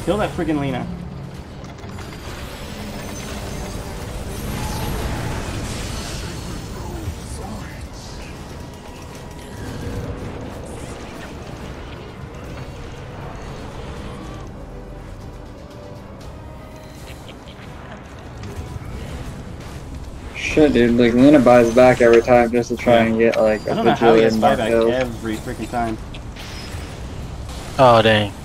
Kill that freaking Lena. Shit, dude, like Luna buys back every time just to try and get like a I don't know how he has bajillion more buyback kills. every freaking time. Oh dang.